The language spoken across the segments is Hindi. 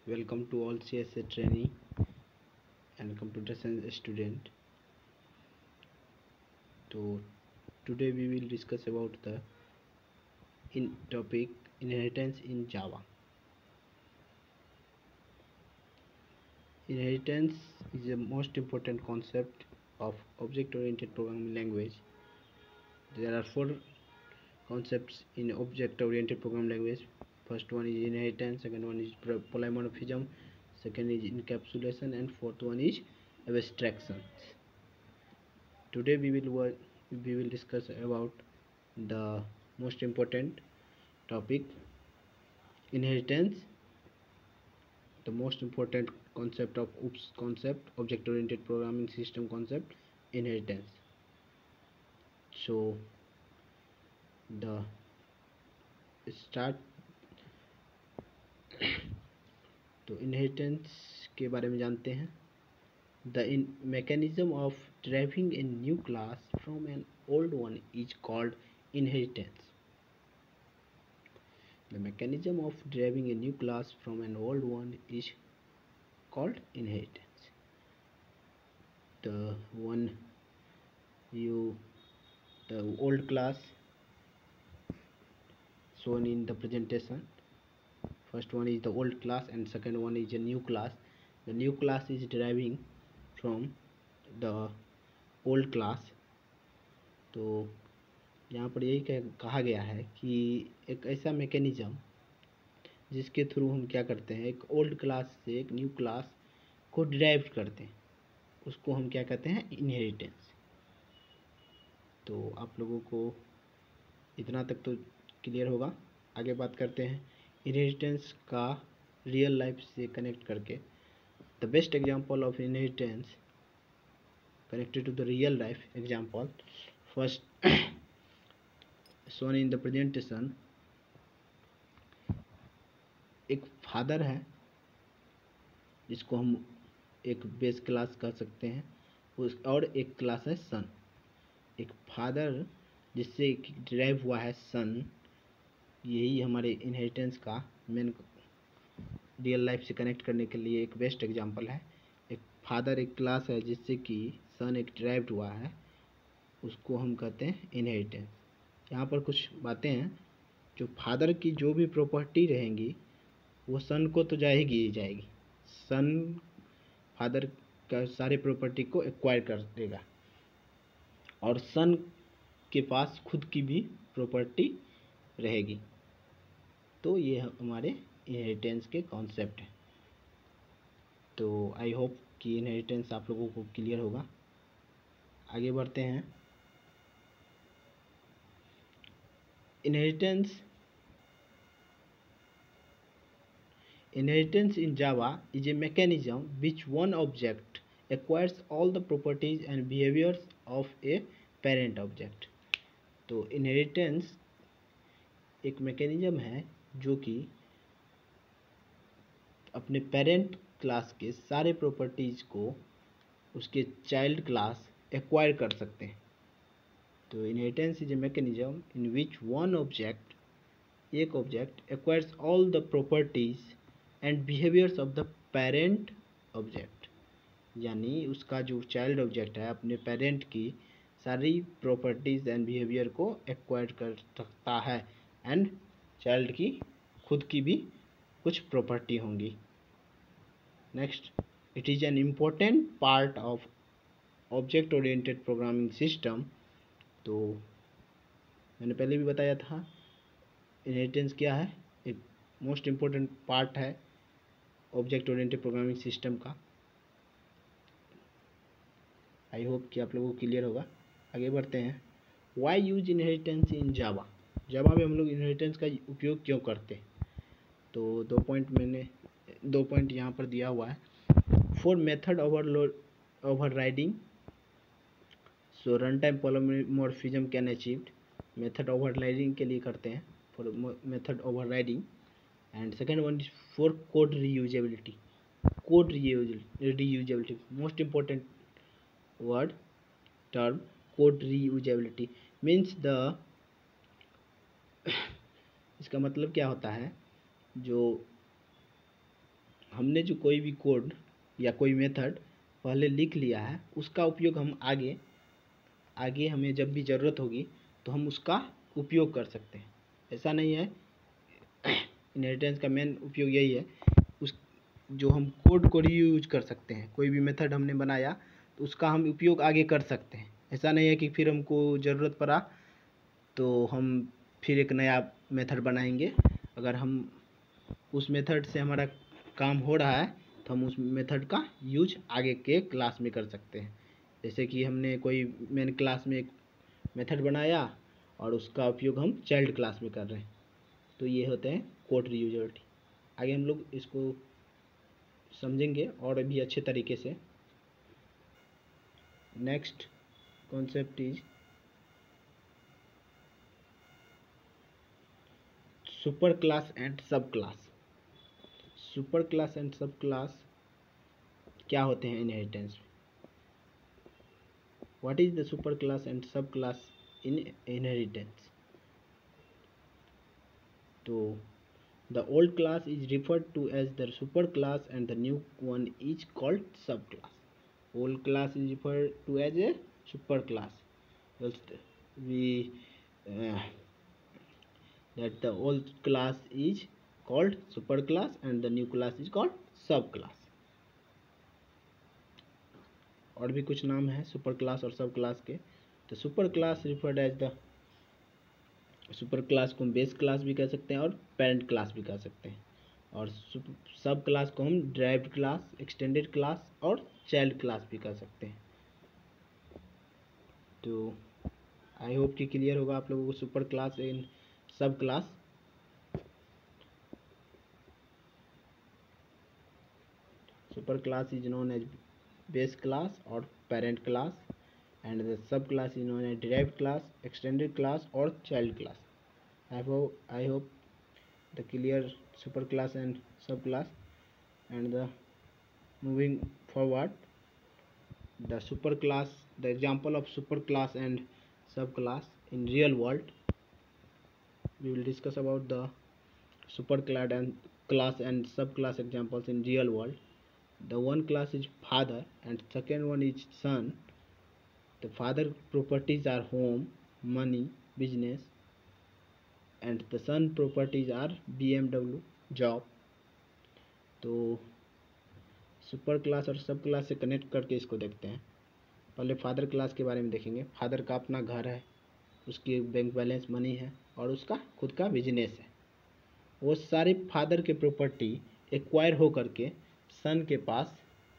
Welcome to all CSA trainee and computer science student. So today we will discuss about the topic inheritance in Java. Inheritance is the most important concept of object-oriented programming language. There are four concepts in object-oriented programming language. First one is inheritance, second one is polymorphism, second is encapsulation, and fourth one is abstraction. Today we will discuss about the most important topic inheritance, the most important concept of object oriented programming system concept, inheritance. So the start तो इनहेरिटेंस के बारे में जानते हैं. The mechanism of deriving a new class from an old one is called inheritance. The mechanism of deriving a new class from an old one is called inheritance. The old class shown in the presentation. First one is the old class and second one is a new class. The new class is deriving from the old class. तो यहाँ पर यही कहा गया है कि एक ऐसा मैकेनिज्म जिसके थ्रू हम क्या करते हैं, एक ओल्ड क्लास से एक न्यू क्लास को डिराइव करते हैं, उसको हम क्या कहते हैं, इनहेरिटेंस. तो आप लोगों को इतना तक तो क्लियर होगा. आगे बात करते हैं इनहेरिटेंस का रियल लाइफ से कनेक्ट करके. The best example of inheritance connected to the real life example first shown in the presentation. एक फादर है जिसको हम एक बेस क्लास कह सकते हैं, और एक क्लास है सन. एक फादर जिससे डिराइव हुआ है सन, यही हमारे इनहेरिटेंस का मेन रियल लाइफ से कनेक्ट करने के लिए एक बेस्ट एग्जांपल है. एक फादर एक क्लास है जिससे कि सन एक डिराइव्ड हुआ है, उसको हम कहते हैं इनहेरिटेंस. यहाँ पर कुछ बातें हैं. जो फादर की जो भी प्रॉपर्टी रहेंगी वो सन को तो जाएगी ही जाएगी. सन फादर का सारे प्रॉपर्टी को एक्वायर कर देगा और सन के पास खुद की भी प्रॉपर्टी रहेगी. तो ये हमारे इनहेरिटेंस के कॉन्सेप्ट हैं. तो आई होप कि इनहेरिटेंस आप लोगों को क्लियर होगा. आगे बढ़ते हैं. Inheritance in Java is a mechanism which one object acquires all the properties and behaviors of a parent object. तो inheritance एक मैकेनिज्म है जो कि अपने पेरेंट क्लास के सारे प्रॉपर्टीज को उसके चाइल्ड क्लास एक्वायर कर सकते हैं. तो inheritance is a mechanism in which one object, एक object acquires all the properties and behaviours of the parent object. यानी उसका जो चाइल्ड ऑब्जेक्ट है अपने पेरेंट की सारी प्रॉपर्टीज एंड बिहेवियर को एक्वायर कर सकता है, एंड चाइल्ड की खुद की भी कुछ प्रॉपर्टी होंगी. Next, it is an important part of object oriented programming system. तो मैंने पहले भी बताया था इनहेरिटेंस क्या है, एक मोस्ट इम्पोर्टेंट पार्ट है ऑब्जेक्ट ओरिएंटेड प्रोग्रामिंग सिस्टम का. आई होप कि आप लोगों को क्लियर होगा. आगे बढ़ते हैं. Why use inheritance in Java. Java में हम लोग इनहेरिटेंस का उपयोग क्यों करते हैं. तो दो पॉइंट यहाँ पर दिया हुआ है. For method overriding, so run time polymorphism can achieved. Method overriding के लिए करते हैं, for method overriding. And second one is for code reusability. Code reusability most important word term. Code reusability means इसका मतलब क्या होता है, जो हमने जो कोई भी कोड या कोई मेथड पहले लिख लिया है, उसका उपयोग हम आगे हमें जब भी ज़रूरत होगी तो हम उसका उपयोग कर सकते हैं। ऐसा नहीं है, इनहेरिटेंस का मेन उपयोग यही है, उस जो हम कोड को रीयूज कर सकते हैं। कोई भी मेथड हमने बनाया तो उसका हम उपयोग आगे कर सकते हैं। ऐसा नहीं है कि फिर हमको ज़रूरत पड़ा तो हम फिर एक नया मेथड बनाएंगे। अगर हम उस मेथड से हमारा काम हो रहा है तो हम उस मेथड का यूज आगे के क्लास में कर सकते हैं। जैसे कि हमने कोई मेन क्लास में एक मेथड बनाया और उसका उपयोग हम चाइल्ड क्लास में कर रहे हैं, तो ये होते हैं कोड रीयूजेबिलिटी। आगे हम लोग इसको समझेंगे और भी अच्छे तरीके से। Next concept is super class and sub class. Super class and sub class क्या होते हैं इनहेरिटेंस में? What is the super class and sub class in inheritance? तो the old class is referred to as the superclass and the new one is called subclass. Old class is referred to as a superclass. We uh, that the old class is called superclass and the new class is called subclass. और भी कुछ नाम है सुपर क्लास और सब क्लास के। तो super class referred as the super class को हम बेस क्लास भी कह सकते हैं और पेरेंट क्लास भी कह सकते हैं। और सब क्लास को हम ड्राइव्ड क्लास, एक्सटेंडेड क्लास और चाइल्ड क्लास भी कह सकते हैं। तो आई होप कि क्लियर होगा आप लोगों को super class and sub class. Super class is known as base class और parent class, and the sub class is known as derived class, extended class और child class. I hope the clear super class and subclass. And the moving forward, the super class, the example of super class and subclass in real world, we will discuss about the super class and subclass examples in real world. The one class is father and second one is son. The father properties are home, money, business, and the son properties are BMW, job. तो सुपर क्लास और सब क्लास से कनेक्ट करके इसको देखते हैं। पहले फादर क्लास के बारे में देखेंगे। फादर का अपना घर है, उसकी बैंक बैलेंस मनी है और उसका खुद का बिजनेस है। वो सारी फादर के प्रॉपर्टी एक्वायर हो करके सन के पास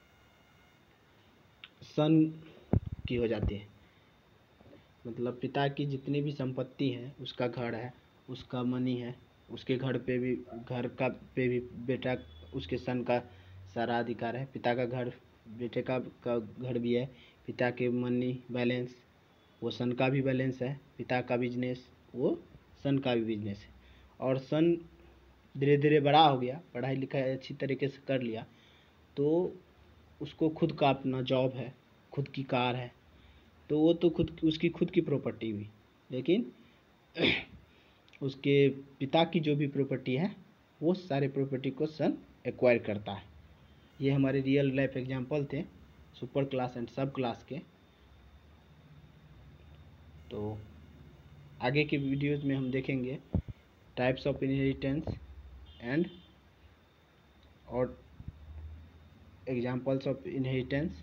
सन की हो जाती है। मतलब पिता की जितनी भी संपत्ति है, उसका घर है, उसका मनी है, उसके घर पे भी बेटा, उसके सन का सारा अधिकार है। पिता का घर, बेटे का घर भी है। पिता के मनी बैलेंस, वो सन का भी बैलेंस है। पिता का बिजनेस, वो सन का भी बिजनेस है। और सन धीरे धीरे बड़ा हो गया, पढ़ाई लिखाई अच्छी तरीके से कर लिया, तो उसको खुद का अपना जॉब है, खुद की कार है, तो वो तो उसकी खुद की प्रॉपर्टी हुई। लेकिन उसके पिता की जो भी प्रॉपर्टी है, वो सारे प्रॉपर्टी को सन एक्वायर करता है। ये हमारे रियल लाइफ एग्जांपल थे super class and sub class के। तो आगे के वीडियोज़ में हम देखेंगे टाइप्स ऑफ इनहेरिटेंस एंड और examples of inheritance.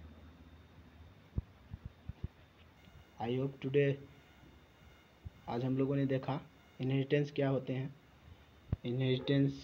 I hope today, आज हम लोगों ने देखा इनहेरिटेंस क्या होते हैं, इनहेरिटेंस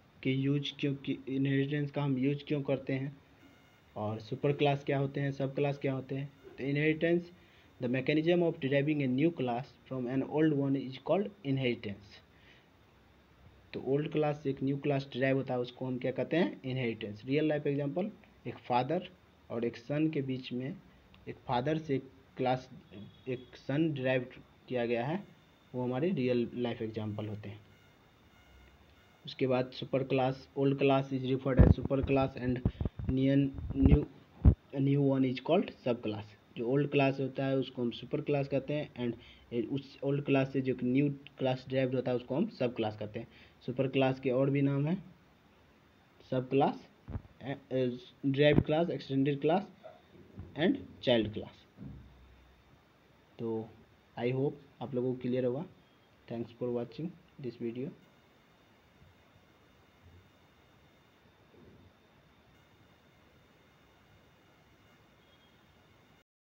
का हम यूज क्यों करते हैं, और सुपर क्लास क्या होते हैं, सब क्लास क्या होते हैं। तो inheritance, the mechanism of deriving a new class from an old one is called inheritance. तो ओल्ड क्लास से एक न्यू क्लास डिराइव होता है, उसको हम क्या कहते हैं, इनहेरिटेंस। रियल लाइफ एग्जांपल, एक फादर और एक सन के बीच में, एक फादर से एक सन डिराइव किया गया है, वो हमारे रियल लाइफ एग्जांपल होते हैं। उसके बाद super class, old class is referred as super class and new one is called sub class. जो ओल्ड क्लास होता है उसको हम सुपर क्लास कहते हैं, एंड उस ओल्ड क्लास से जो न्यू क्लास डिराइव्ड होता है उसको हम सब क्लास कहते हैं। सुपर क्लास के और भी नाम है, sub class drive class, extended class and child class. तो आई होप आप लोगों को क्लियर होगा। Thanks for watching this video.